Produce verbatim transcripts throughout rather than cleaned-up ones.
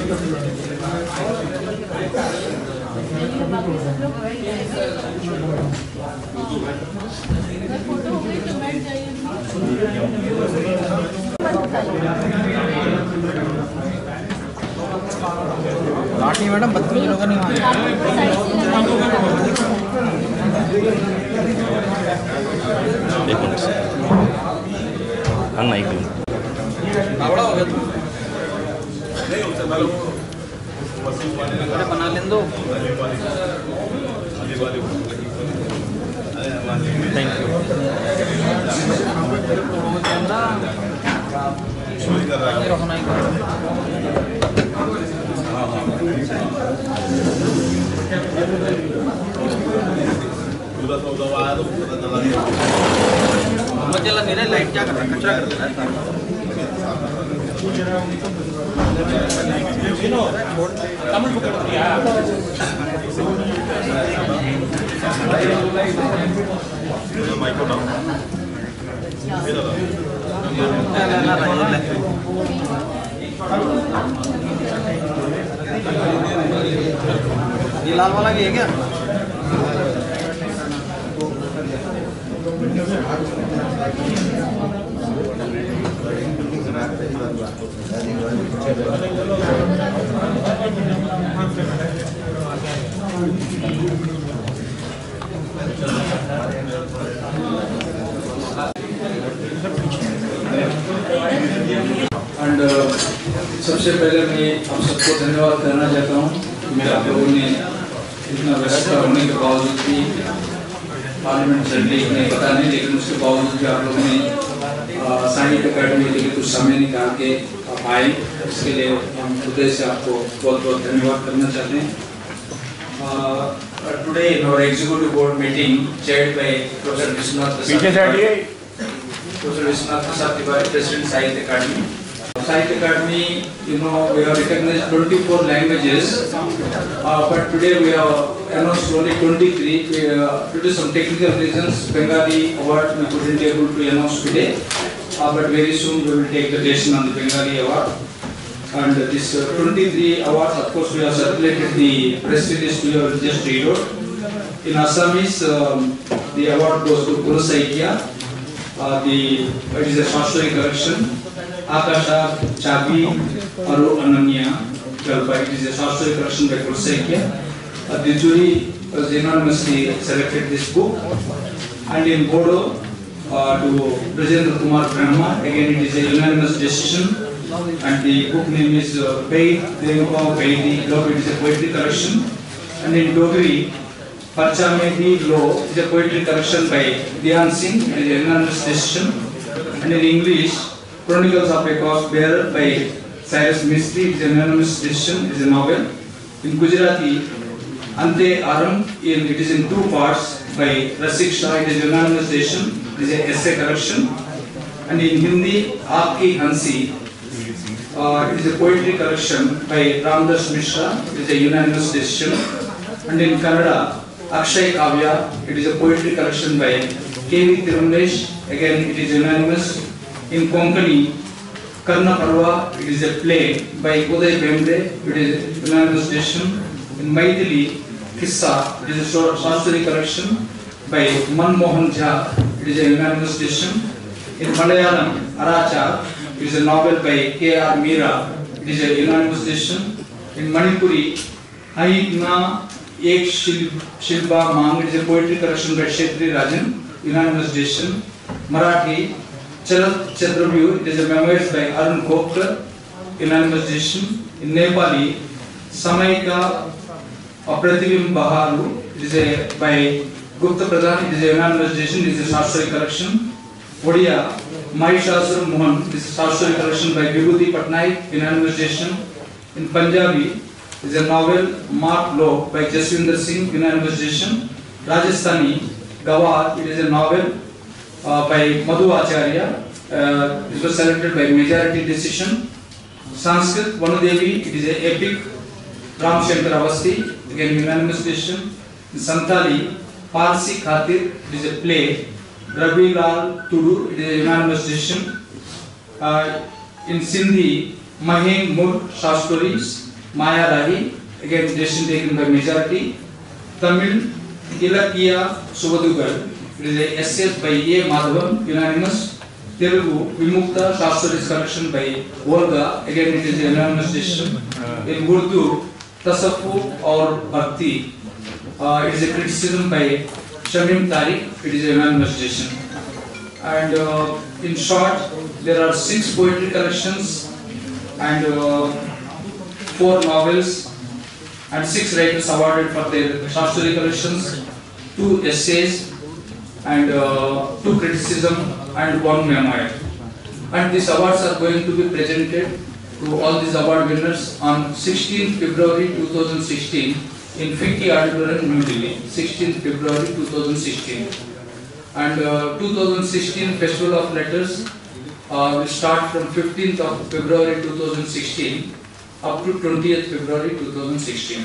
लाठी मैडम बदतमीज होगा नहीं एक मिनट हाँ ना एक मिनट बड़ा हो गया अरे बना लें दो थैंक यू मजेला नहीं रहा लाइट क्या कर रहा है कचरा कर रहा है कमल पकड़ दिया माइको ना ये लाल वाला भी है क्या एंड uh, सबसे पहले मैं आप सबको धन्यवाद करना चाहता हूँ मेरे आप लोगों ने इतना व्यस्तता होने के बावजूद भी पार्लियामेंट चलने नहीं पता नहीं लेकिन उसके बावजूद भी आप लोगों ने साहित्य अकादमी के लिए कुछ समय निकाल के आप आए इसके लिए हम हृदय से आपको बहुत बहुत धन्यवाद करना चाहते हैं। Today in our executive board meeting chaired by professor Vishwanath professor Vishwanath Prasad Tiwari president Sahitya Akademi Sahitya Academy, you know, we have recognized twenty-four languages, uh, but today we have announced only twenty-three. We, uh, due to some technical reasons, Bengali award we couldn't be able to announce today, uh, but very soon we will take the decision on the Bengali award. And uh, this uh, twenty-three awards, of course, we have circulated the press release to your just read out. In Assamese, um, the award goes to Guru Saikya. Uh, the it is a short story collection. Akasha, Chabi, Aru Ananya, Jalpa. It is a short story collection by Guru Saikya. Uh, the jury has unanimously selected this book. And in Bodo, uh, to Brajendra Kumar Brahma, again it is a unanimous decision. And the book name is uh, Paid, Devaka, Paidi, Love. It is a poetry collection. And in Dogri, Parchamedi Lo is a poetry collection by Dhyan Singh. It is a unanimous decision. And in English, Chronicles of a Corpse Bearer by Cyrus Mistry, it is an unanimous decision, it is a novel. In Gujarati, Ante Aram, in, it is in two parts by Rasik Shah, it is an unanimous decision, it is an essay collection. And in Hindi, Aapki Hansi, uh, it is a poetry collection by Ramdas Mishra, it is a unanimous decision. And in Kannada, Akshay Kavya, it is a poetry collection by K V Tirundesh, again it is unanimous. In Konkani, Karna Parva, it is a play by Uday Bemde, it is a unanimous decision. In Maithili, Kissa, it is a short story collection by Manmohan Jha, it is a unanimous decision. In Malayalam, Aracha, it is a novel by K R Meera, it is a unanimous decision. In Manipuri, Aigna Ek Shilpa Mang, it is a poetry collection by Shetri Rajan, unanimous decision. Marathi, Charat Chandravyu, it is a memoirs by Arun Khopkar, unanimous decision. In Nepali, Samayika Apratibim Baharu, it is a by Gupta Pradhan, it is a unanimous decision, it is a short story collection. Odia, Mahishasura Mohan, it is a short story collection by Vibhuti Patnaik, unanimous decision. In Punjabi, it is a novel Mark Low by Jaswinder Singh, unanimous decision. Rajasthani, Gawar, it is a novel Uh, by Madhu Acharya, uh, it was selected by majority decision. Sanskrit, Vanudevi, it is a epic. Ram Shankar Avasti, again unanimous decision. In Santali, Parsi Khatir, it is a play. Ravi Lal Tudu, it is a unanimous decision. Uh, in Sindhi, Maheng Mur, short stories. Maya Rahi, again decision taken by majority. Tamil, Ilakkiya Subhadugar, it is a essay by A. Madhavan, unanimous. Telugu, Vimukta Shastra is collection by Volga, again it is a unanimous decision. In Urdu, Tasawwuf or Bhakti, uh, it is a criticism by Shamim Tariq, it is a unanimous decision. And uh, in short, there are six poetry collections and uh, four novels and six writers awarded for their Shastri collections, two essays and uh, two criticism and one memoir. And these awards are going to be presented to all these award winners on sixteenth February two thousand sixteen in Finky Auditorium, New Delhi, sixteenth February two thousand sixteen. And uh, two thousand sixteen Festival of Letters uh, will start from fifteenth of February two thousand sixteen up to twentieth February two thousand sixteen.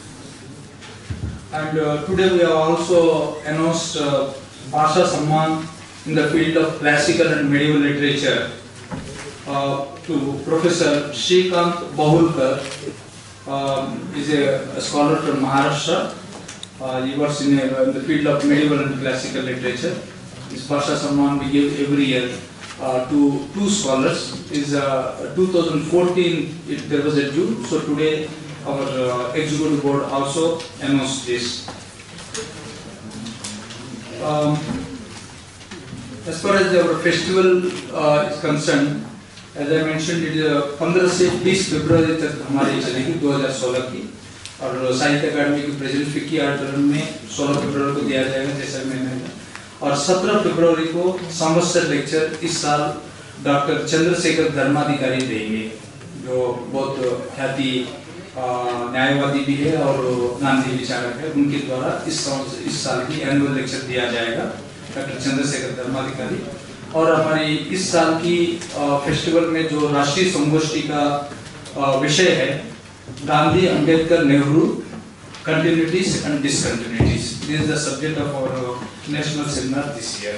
And uh, today we have also announced uh, Bhasha Samman in the field of classical and medieval literature uh, to Professor Shrikant Bahulkar. Um, is a, a scholar from Maharashtra. Uh, he works in, a, in the field of medieval and classical literature. This Bhasha Samman we give every year uh, to two scholars. Is uh, two thousand fourteen it, there was a due, so today our uh, executive board also announced this. Um, as far as our festival uh, is concerned, as I mentioned, it is पंद्रह से बीस फरवरी तक हमारी चलेगी दो हज़ार सोलह की, और साहित्य अकादमी के प्रेजेंट फिक्की ऑडिटोरियम में सोलह फरवरी को दिया जाएगा जैसा मैंने, और सत्रह फरवरी को संवत्सर लेक्चर इस साल डॉक्टर चंद्रशेखर धर्माधिकारी देंगे, जो बहुत ख्याति न्यायवादी भी है और गांधी विचारक है। उनके द्वारा इस इस साल की एनुअल लेक्चर दिया जाएगा डॉक्टर चंद्रशेखर धर्माधिकारी। और हमारी इस साल की फेस्टिवल में जो राष्ट्रीय संगोष्ठी का विषय है Gandhi Ambedkar Nehru continuities and discontinuities, this is the subject of our national seminar this year.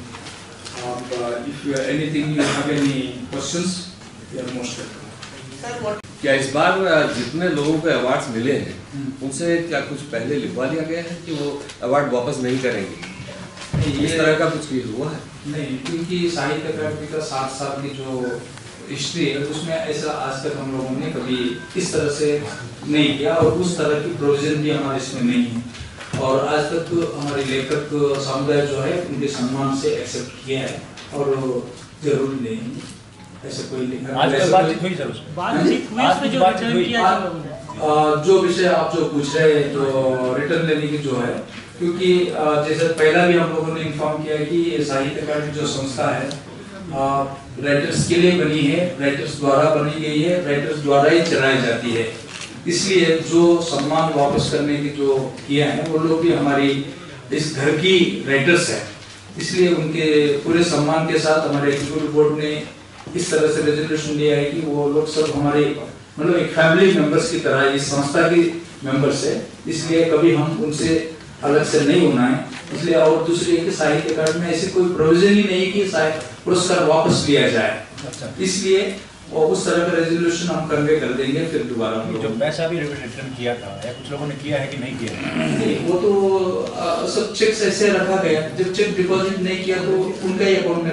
If you anything you have any questions you are most welcome. क्या इस बार जितने लोगों को अवार्ड्स मिले हैं उनसे क्या कुछ पहले लिखवा लिया गया है कि वो अवार्ड वापस नहीं करेंगे? इस तरह का कुछ हुआ है? नहीं, क्योंकि साहित्य अकादमी का सात साल की जो हिस्ट्री है उसमें ऐसा आज तक हम लोगों ने कभी इस तरह से नहीं किया, और उस तरह की प्रोविजन भी हमारे इसमें नहीं है। और आज तक तो हमारे लेखक समुदाय जो है उनके सम्मान से एक्सेप्ट किया है, और जरूर नहीं ऐसे कोई लिखा बातचीत हुई सर उसमें बातचीत हुई उसमें जो रिटर्न किया जो विषय आप जो पूछ रहे हैं जो रिटर्न लेने की जो है, क्योंकि जैसे पहला भी हम लोगों ने इन्फॉर्म किया कि ये साहित्य अकादमी जो संस्था है राइटर्स के लिए बनी है, राइटर्स द्वारा बनी गई है, राइटर्स द्वारा ही चलाई जाती है, इसलिए जो सम्मान वापस करने की जो किया है वो लोग भी हमारी इस घर की राइटर्स है, इसलिए उनके पूरे सम्मान के साथ हमारे एग्जीक्यूटिव बोर्ड ने इस तरह से रेजोल्यूशन लिया है कि वो लोग सब हमारे मतलब एक फैमिली मेंबर्स की तरह इस संस्था की मेंबर्स है, इसलिए कभी हम उनसे अलग से नहीं होना है। इसलिए और दूसरी एक साहित्य अकादमी में ऐसी कोई प्रोविजन ही नहीं कि पुरस्कार वापस लिया जाए, इसलिए और उस तरह का रेजोल्यूशन हम कन्वे कर देंगे फिर दोबारा। जो पैसा भी रिटर्न किया था या कुछ लोगों ने किया है कि नहीं किया? नहीं, वो तो आ, सब चेक्स ऐसे रखा गया, जब चेक डिपॉजिट नहीं किया तो उनका ही अकाउंट में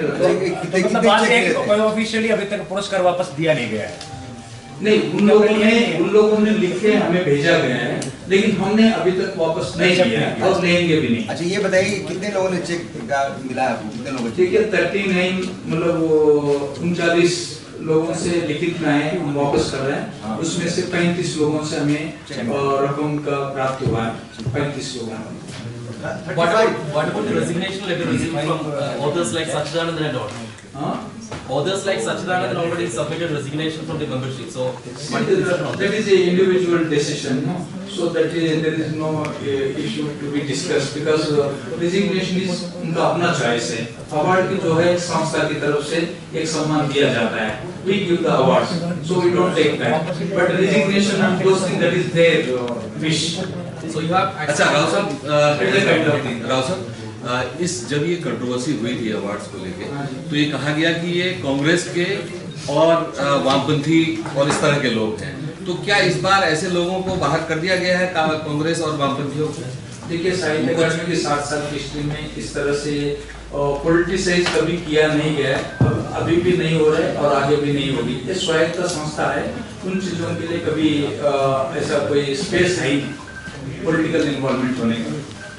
रखा। ऑफिशियली अभी तक पुरस्कार वापस दिया नहीं गया है? नहीं, उन लोगों ने उन लोगों ने लिख के हमें भेजा गया है, लेकिन हमने अभी तक वापस नहीं किया और लेंगे भी नहीं। अच्छा ये बताइए कितने लोगों ने चेक का मिला है? कितने लोगों को? ठीक है, थर्टी नाइन मतलब उनचालीस लोगों से लिखित में आए हम वापस कर रहे हैं, उसमें से पैंतीस लोगों से हमें रकम का प्राप्त हुआ है, पैंतीस लोगों को। What about what about the resignation letter received from uh, authors like Sachidanand and all? Huh? Authors like Sachidanand already submitted resignation from the membership. So what is that? That is an individual decision, no? So that is there is no uh, issue to be discussed because uh, resignation is उनका अपना choice है। Award की जो है संस्था की तरफ से एक सम्मान दिया जाता है। We give the awards, so we don't take that. But resignation and those things that is their uh, wish. so you have अच्छा राव साहब, It is a kind of thing. Rao साहब इस जब ये कंट्रोवर्सी हुई थी अवार्ड्स को लेके तो ये कहा गया कि ये कांग्रेस के और वामपंथी और इस तरह के लोग हैं, तो क्या इस बार ऐसे लोगों को बाहर कर दिया गया है कांग्रेस और वामपंथियों को? देखिए, साहित्य अकादमी की सात साल की हिस्ट्री में इस तरह से पॉलिटिसाइज कभी किया नहीं गया, अभी भी नहीं हो रहा है और आगे भी नहीं होगी। ये स्वायत्त संस्था है, उन चीजों के लिए कभी आ, ऐसा कोई स्पेस है ही पॉलिटिकल इन्वॉल्वमेंट होने का।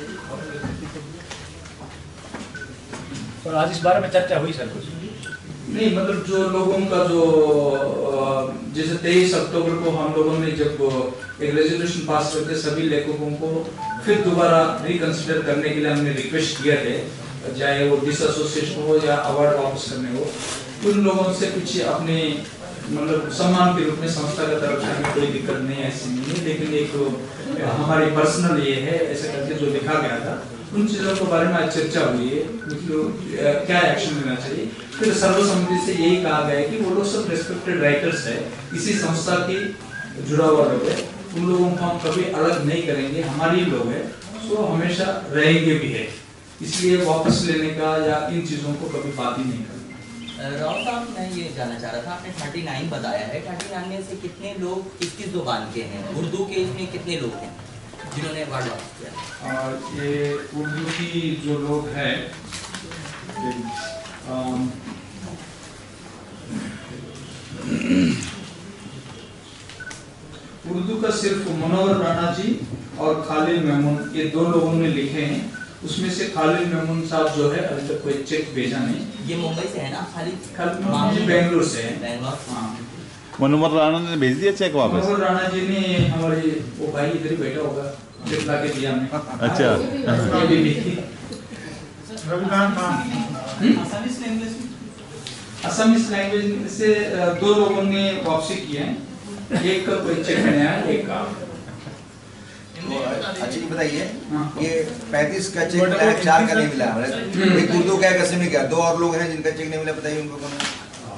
और आज इस बारे में चर्चा हुई सर कुछ? नहीं, मतलब जो लोगों का जो जैसे तेईस अक्टूबर को हम लोगों ने जब एक रेजोल्यूशन पास करके सभी लेखकों को फिर दोबारा रिकंसिडर करने के लिए हमने रिक्वेस्ट किया थे, चाहे वो डिसएसोसिएशन हो या अवार्ड वापस करने हो, उन लोगों से कुछ अपने मतलब सम्मान के रूप में संस्था का तरफ से कोई दिक्कत नहीं है, ऐसी नहीं है। लेकिन एक हमारी पर्सनल ये है ऐसे करके जो लिखा गया था, उन चीजों के बारे में आज चर्चा हुई है, मतलब क्या एक्शन लेना चाहिए। फिर सर्वसम्मति से यही कहा गया है कि वो लोग सब रेस्पेक्टेड राइटर्स है, इसी संस्था की जुड़ा हुआ लोग है, उन लोगों को हम कभी अलग नहीं करेंगे, हमारी लोग है, तो हमेशा रहेंगे भी है, इसलिए वापस लेने का या इन चीजों को कभी बात ही नहीं करना। राव साहब, मैं ये जानना चाह रहा था, आपने उनतालीस बताया है, उनतालीस में से कितने लोग किस किस जुबान के हैं? उर्दू के इसमें कितने लोग हैं जिन्होंने अवार्ड वापस किया? ये उर्दू की जो लोग हैं, उर्दू का सिर्फ मनोहर राणा जी और खालिद मेमून, ये दो लोगों ने लिखे हैं। उसमें से खालिद मेमून साहब जो है अभी तक कोई चेक भेजा नहीं। ये मुंबई से है ना? खालिद खालिद मेमून जी बेंगलुरु से है। बेंगलोर। हाँ, मनोहर राणा ने भेज दिया चेक वापस? मनोहर राणा जी ने हमारे वो भाई इधर ही बैठा होगा, चेक ला के दिया हमें। अच्छा। ये भी लिखी। असमिस लैंग्वेज से दो लोगों ने वापसी की है, एक का कोई चेक नया है, एक का। अच्छा ये बताइए, ये पैंतीस का चेक मिला है, चार का नहीं मिला है, एक उर्दू का, एक असमी का, दो और लोग हैं जिनका चेक नहीं मिला, बताइए उनको कौन है?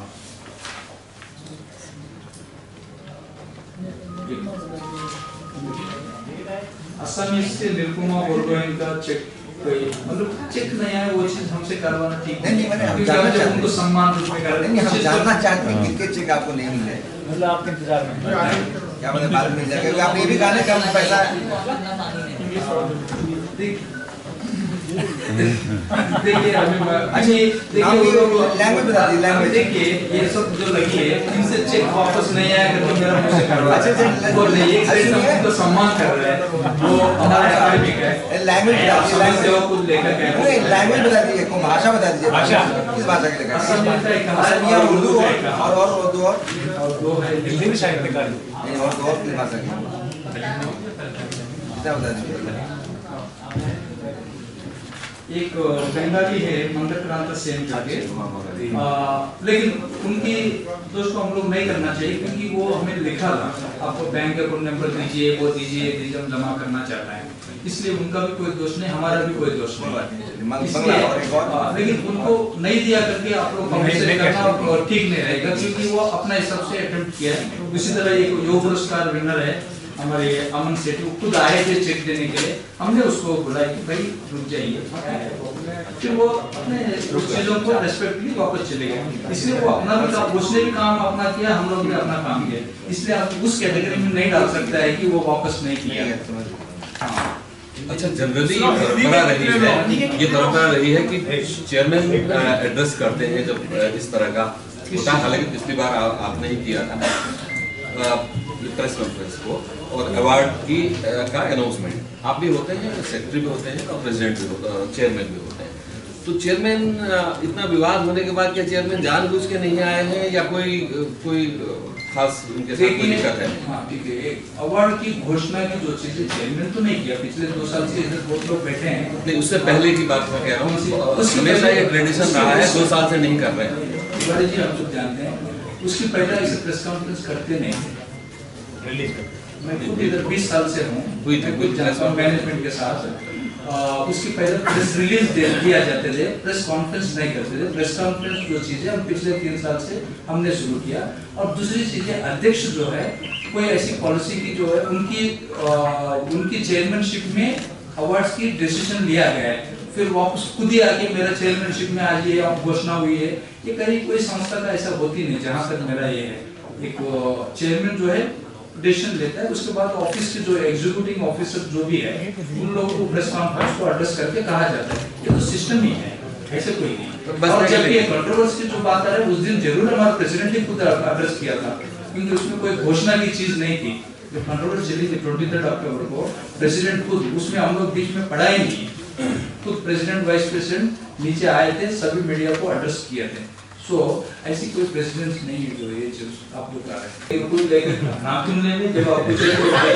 असमी से निरुपमा बोरगोहेन का चेक कोई मतलब चेक नया है, वो चीज हमसे करवाना ठीक नहीं नहीं, मैंने हम क्योंकि जानना हम जब चाहते उनको सम्मान रूप में कर रहे नहीं, हम हैं, जानना चाहते हैं किनके चेक आपको नहीं मिले, मतलब आपके इंतजार में क्या मतलब बाद में मिल जाएगा? क्योंकि आपने ये भी कहा ना कि हम पैसा देखिए अभी देखिए वो लोग लैंग्वेज बता दी, लैंग्वेज देखिए ये सब जो लगी है, इनसे चेक वापस नहीं आया करके मेरा मुझसे करवा वो नहीं, एक साइड से हमको सम्मान कर रहे हैं, वो हमारे अकादमिक है, लैंग्वेज बता दी, लैंग्वेज वो कुछ लेकर के नहीं लैंग्वेज बता दीजिए, कौन भाषा बता दीजिए, भाषा किस भाषा के लेकर? असमिया का एक है, असमिया, उर्दू और और उर्दू और और दो है हिंदी में साहित्यकार नहीं, और दो और किस भाषा की? क्या बता दीजिए? एक बंगाली है मंदक्रांत सेन करके, लेकिन उनकी दोस्तों हम लोग नहीं करना चाहिए क्योंकि वो हमें लिखा था आपको बैंक अकाउंट नंबर दीजिए, वो दीजिए, दीजिए हम जमा करना चाहता है, इसलिए उनका भी कोई दोष नहीं, हमारा भी कोई दोष नहीं, इसलिए लेकिन उनको नहीं दिया करके आप लोग करना ठीक नहीं रहेगा क्योंकि वो अपना हिसाब से अटेम्प्ट किया है। उसी तरह एक योग पुरस्कार विनर है हमारे अमन सेठी, खुद आए थे चेक देने के लिए, हमने उसको बोला कि भाई रुक जाइए, फिर वो अपने चीजों को रेस्पेक्टली वापस चले गए, इसलिए वो अपना भी काम, उसने भी काम अपना किया, हम लोग भी अपना काम किया, इसलिए आप उस कैटेगरी में नहीं डाल सकता है कि वो वापस नहीं किया। अच्छा, जनरली परंपरा रही है, ये परंपरा रही है कि चेयरमैन एड्रेस करते हैं जब इस तरह का होता है, हालांकि पिछली बार आ, आपने ही किया था प्रेस कॉन्फ्रेंस को और अवार्ड की का अनाउंसमेंट, आप भी होते हैं, सेक्रेटरी भी होते हैं और प्रेसिडेंट भी होते हैं, चेयरमैन भी होते हैं, तो चेयरमैन इतना विवाद होने के बाद क्या चेयरमैन जानबूझ के नहीं आए हैं या कोई कोई खास उनके साथ कोई दिक्कत है? हाँ ठीक है, अवार्ड की घोषणा की जो चीजें चेयरमैन तो नहीं किया, पिछले दो साल से इधर बहुत लोग बैठे हैं, नहीं उससे पहले की बात मैं कह रहा हूँ, हमेशा ये ट्रेडिशन रहा है, दो साल से नहीं कर रहे हैं। तिवारी जी आप लोग जानते हैं, उसकी पहले ऐसे प्रेस कॉन्फ्रेंस करते नहीं थे, मैं खुद इधर बीस साल से हूँ, हुई थी कुछ जानता हूँ मैनेजमेंट के साथ, आ, उसकी पहले प्रेस रिलीज दे दिया जाते थे, प्रेस कॉन्फ्रेंस नहीं करते थे। प्रेस कॉन्फ्रेंस जो चीज़ है हम पिछले तीन साल से हमने शुरू किया, और दूसरी चीज़ है अध्यक्ष जो है कोई ऐसी पॉलिसी की जो है उनकी आ, उनकी चेयरमैनशिप में अवार्ड्स की डिसीजन लिया गया है, फिर वापस खुद ही आके मेरा चेयरमैनशिप में आज ये घोषणा हुई है, ये कहीं कोई संस्था का ऐसा होती नहीं जहाँ तक मेरा ये है। एक चेयरमैन जो है डिसीजन लेता है, उसके बाद ऑफिस के जो एग्जीक्यूटिव ऑफिसर जो भी है उन लोगों को प्रेस कॉन्फ्रेंस को एड्रेस करके कहा जाता है। ये तो सिस्टम ही है, ऐसे कोई नहीं। बस और जब ये कंट्रोवर्सी की जो बात आ रही है उस दिन जरूर हमारा प्रेसिडेंट ने खुद एड्रेस किया था, क्योंकि उसमें कोई घोषणा की चीज नहीं थी। जब कंट्रोवर्सी चली थी ट्वेंटी थर्ड अक्टूबर को, प्रेसिडेंट खुद उसमें हम लोग बीच में पढ़ा ही नहीं, खुद प्रेसिडेंट वाइस प्रेसिडेंट नीचे आए थे, सभी मीडिया को एड्रेस किए थे। सो so, ऐसी कोई प्रेसिडेंट नहीं है जो ये चीज आप लोग कह रहे हैं। कोई लेके नाम क्यों लेने जब आप कुछ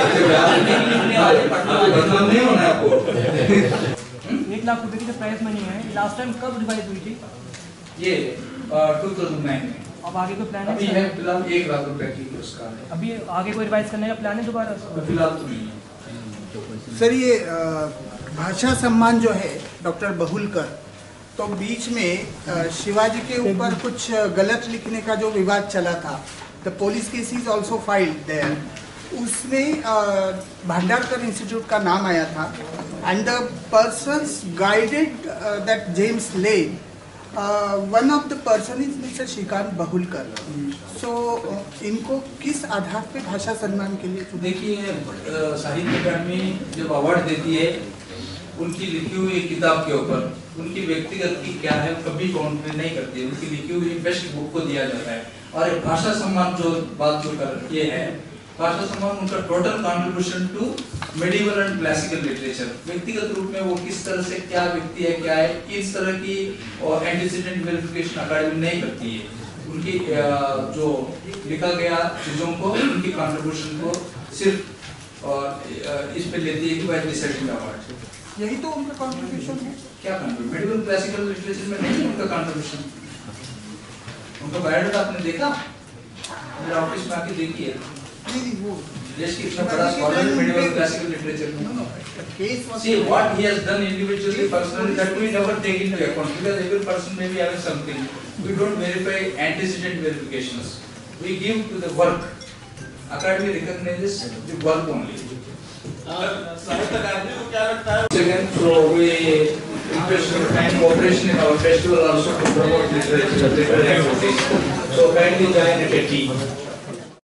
बदनाम नहीं होना आपको। एक लाख रुपए की जो प्राइस मनी है लास्ट टाइम कब रिवाइज हुई थी? ये टू थाउजेंड नाइन में। अब आगे कोई प्लान अभी है? है फिलहाल एक लाख रुपए की पुरस्कार है। अभी आगे कोई रिवाइज करने का प्लान है दोबारा? फिलहाल तो नहीं है सर। ये अ, भाषा सम्मान जो है डॉक्टर बहुलकर, तो बीच में अ, शिवाजी के ऊपर कुछ गलत लिखने का जो विवाद चला था, the police case is also filed there, उसमें भंडारकर इंस्टीट्यूट का नाम आया था and the persons guided that James Laine, one of the person is mister Shrikant Bahulkar. So इनको किस आधार पे भाषा सम्मान के लिए? देखिए, साहित्य अकादमी जब अवार्ड देती है उनकी लिखी हुई किताब के ऊपर, उनकी व्यक्तिगत की क्या है कभी काउंट नहीं करती है, उनकी लिखी हुई बेस्ट बुक को दिया जाता है। और एक भाषा सम्मान जो बात जो कर ये है, भाषा सम्मान उनका total contribution to medieval and classical literature, व्यक्तिगत रूप में वो किस तरह से क्या व्यक्ति है क्या है, इस तरह की और एंटीसीडेंट वेरिफिकेशन अकादमी नहीं करती है। उनकी जो लिखा गया चीजों को, उनकी कंट्रीब्यूशन को सिर्फ और इस पे लेती है कि भाई रिसर्चिंग अवार्ड, यही तो उनका कंट्रीब्यूशन है। क्या कंट्रीब्यूशन मेडिकल क्लासिकल लिटरेचर में नहीं है उनका कंट्रीब्यूशन। उनका बायोडाटा आपने देखा, मेरे ऑफिस में आके देखिए, नहीं वो देश की इतना बड़ा स्कॉलर मेडिकल क्लासिकल लिटरेचर में। See what he has done individually, personally, that we never take into account because every person may be having something. We don't verify antecedent verifications. We give to the work. Academy recognizes the work only. साहित्य अकादमी को क्या लगता है? Second, so we request your kind cooperation in our festival also to promote literature, literary activities. So kindly join at a tea.